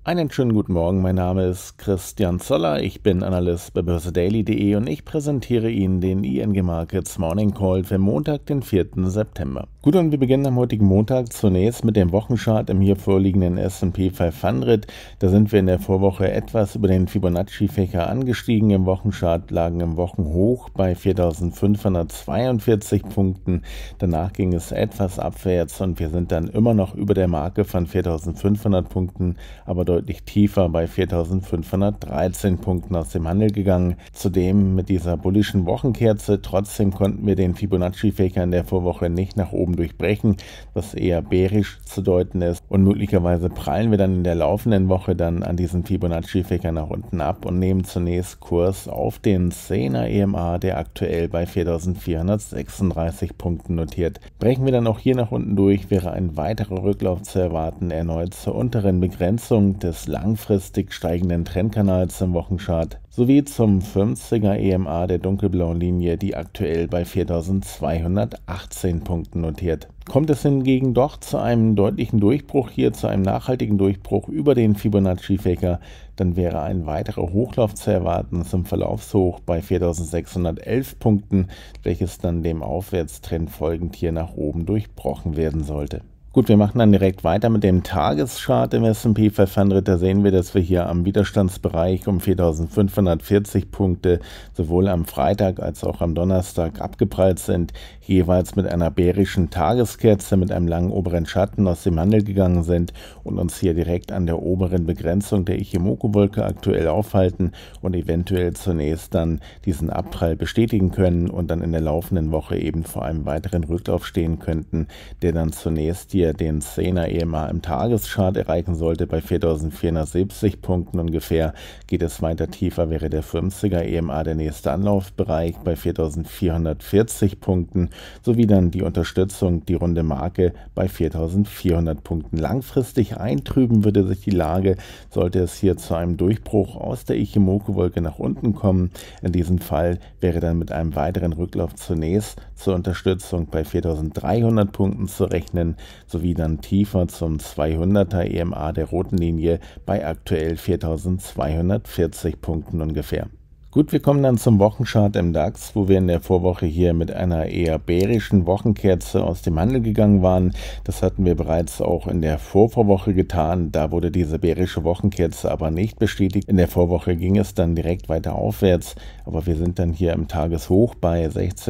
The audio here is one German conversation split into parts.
Einen schönen guten Morgen, mein Name ist Christian Zoller, ich bin Analyst bei börsedaily.de und ich präsentiere Ihnen den ING Markets Morning Call für Montag, den 4. September. Gut, und wir beginnen am heutigen Montag zunächst mit dem Wochenchart im hier vorliegenden S&P 500. Da sind wir in der Vorwoche etwas über den Fibonacci-Fächer angestiegen. Im Wochenchart lagen im Wochenhoch bei 4.542 Punkten. Danach ging es etwas abwärts und wir sind dann immer noch über der Marke von 4.500 Punkten, aber deutlich tiefer bei 4.513 Punkten aus dem Handel gegangen. Zudem mit dieser bullischen Wochenkerze, trotzdem konnten wir den Fibonacci-Fächer in der Vorwoche nicht nach oben durchbrechen, was eher bärisch zu deuten ist, und möglicherweise prallen wir dann in der laufenden Woche dann an diesen Fibonacci-Fächer nach unten ab und nehmen zunächst Kurs auf den 10er EMA, der aktuell bei 4.436 Punkten notiert. Brechen wir dann auch hier nach unten durch, wäre ein weiterer Rücklauf zu erwarten, erneut zur unteren Begrenzung des langfristig steigenden Trendkanals im Wochenchart sowie zum 50er EMA der dunkelblauen Linie, die aktuell bei 4.218 Punkten notiert. Kommt es hingegen doch zu einem deutlichen Durchbruch hier, zu einem nachhaltigen Durchbruch über den Fibonacci-Fächer, dann wäre ein weiterer Hochlauf zu erwarten zum Verlaufshoch bei 4.611 Punkten, welches dann dem Aufwärtstrend folgend hier nach oben durchbrochen werden sollte. Gut, wir machen dann direkt weiter mit dem Tageschart im S&P 500. Da sehen wir, dass wir hier am Widerstandsbereich um 4.540 Punkte sowohl am Freitag als auch am Donnerstag abgeprallt sind, jeweils mit einer bärischen Tageskerze mit einem langen oberen Schatten aus dem Handel gegangen sind und uns hier direkt an der oberen Begrenzung der Ichimoku-Wolke aktuell aufhalten und eventuell zunächst dann diesen Abprall bestätigen können und dann in der laufenden Woche eben vor einem weiteren Rücklauf stehen könnten, der dann zunächst hier den 10er EMA im Tageschart erreichen sollte bei 4.470 Punkten ungefähr. Geht es weiter tiefer, wäre der 50er EMA der nächste Anlaufbereich bei 4.440 Punkten, sowie dann die Unterstützung, die runde Marke bei 4.400 Punkten. Langfristig eintrüben würde sich die Lage, sollte es hier zu einem Durchbruch aus der Ichimoku-Wolke nach unten kommen. In diesem Fall wäre dann mit einem weiteren Rücklauf zunächst zur Unterstützung bei 4.300 Punkten zu rechnen, sowie dann tiefer zum 200er EMA der roten Linie bei aktuell 4.240 Punkten ungefähr. Gut, wir kommen dann zum Wochenchart im DAX, wo wir in der Vorwoche hier mit einer eher bärischen Wochenkerze aus dem Handel gegangen waren. Das hatten wir bereits auch in der Vorvorwoche getan. Da wurde diese bärische Wochenkerze aber nicht bestätigt. In der Vorwoche ging es dann direkt weiter aufwärts, aber wir sind dann hier im Tageshoch bei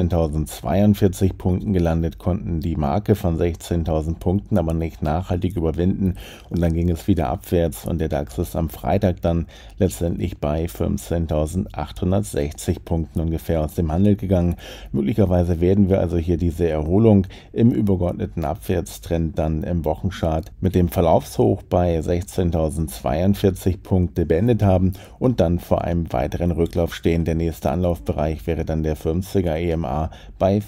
16.042 Punkten gelandet, konnten die Marke von 16.000 Punkten aber nicht nachhaltig überwinden und dann ging es wieder abwärts und der DAX ist am Freitag dann letztendlich bei 15.860 Punkten ungefähr aus dem Handel gegangen. Möglicherweise werden wir also hier diese Erholung im übergeordneten Abwärtstrend dann im Wochenchart mit dem Verlaufshoch bei 16.042 Punkte beendet haben und dann vor einem weiteren Rücklauf stehen. Der nächste Anlaufbereich wäre dann der 50er EMA bei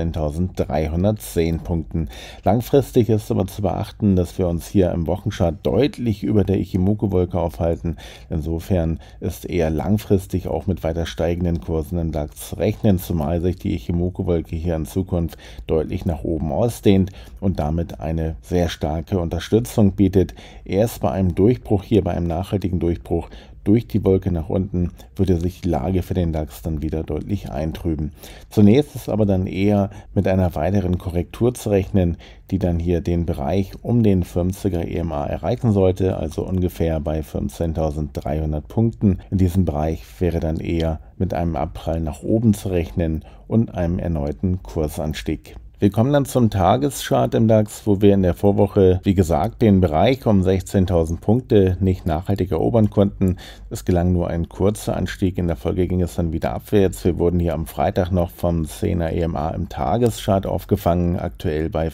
15.310 Punkten. Langfristig ist aber zu beachten, dass wir uns hier im Wochenchart deutlich über der Ichimoku-Wolke aufhalten. Insofern ist eher langfristig auch mit weiter steigenden Kursen im DAX zu rechnen, zumal sich die Ichimoku-Wolke hier in Zukunft deutlich nach oben ausdehnt und damit eine sehr starke Unterstützung bietet. Erst bei einem Durchbruch hier, bei einem nachhaltigen Durchbruch durch die Wolke nach unten, würde sich die Lage für den DAX dann wieder deutlich eintrüben. Zunächst ist aber dann eher mit einer weiteren Korrektur zu rechnen, die dann hier den Bereich um den 50er EMA erreichen sollte, also ungefähr bei 15.300 Punkten. In diesem Bereich wäre dann eher mit einem Abprall nach oben zu rechnen und einem erneuten Kursanstieg. Wir kommen dann zum Tageschart im DAX, wo wir in der Vorwoche, wie gesagt, den Bereich um 16.000 Punkte nicht nachhaltig erobern konnten. Es gelang nur ein kurzer Anstieg, in der Folge ging es dann wieder abwärts. Wir wurden hier am Freitag noch vom 10er EMA im Tageschart aufgefangen, aktuell bei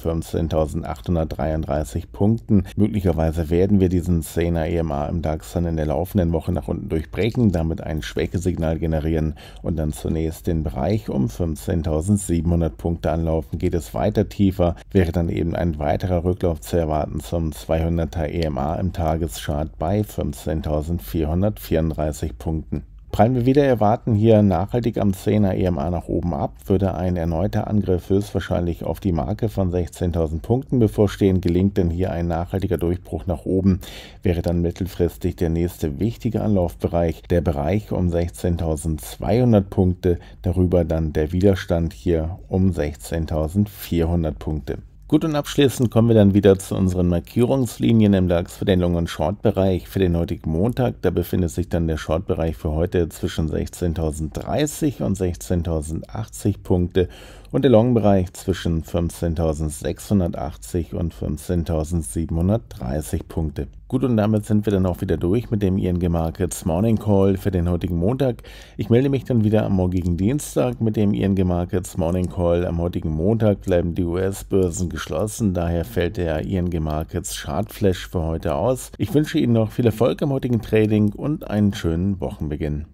15.833 Punkten. Möglicherweise werden wir diesen 10er EMA im DAX dann in der laufenden Woche nach unten durchbrechen, damit ein Schwächesignal generieren und dann zunächst den Bereich um 15.700 Punkte anlaufen. Geht es weiter tiefer, wäre dann eben ein weiterer Rücklauf zu erwarten zum 200er EMA im Tageschart bei 15.434 Punkten. Prallen wir wieder erwarten hier nachhaltig am 10er EMA nach oben ab, würde ein erneuter Angriff höchstwahrscheinlich auf die Marke von 16.000 Punkten bevorstehen. Gelingt denn hier ein nachhaltiger Durchbruch nach oben, wäre dann mittelfristig der nächste wichtige Anlaufbereich, der Bereich um 16.200 Punkte, darüber dann der Widerstand hier um 16.400 Punkte. Gut, und abschließend kommen wir dann wieder zu unseren Markierungslinien im DAX für den Long- und Short-Bereich für den heutigen Montag. Da befindet sich dann der Short-Bereich für heute zwischen 16.030 und 16.080 Punkte und der Long-Bereich zwischen 15.680 und 15.730 Punkte. Gut, und damit sind wir dann auch wieder durch mit dem ING Markets Morning Call für den heutigen Montag. Ich melde mich dann wieder am morgigen Dienstag mit dem ING Markets Morning Call. Am heutigen Montag bleiben die US-Börsen geschlossen, daher fällt der ING Markets Chart Flash für heute aus. Ich wünsche Ihnen noch viel Erfolg am heutigen Trading und einen schönen Wochenbeginn.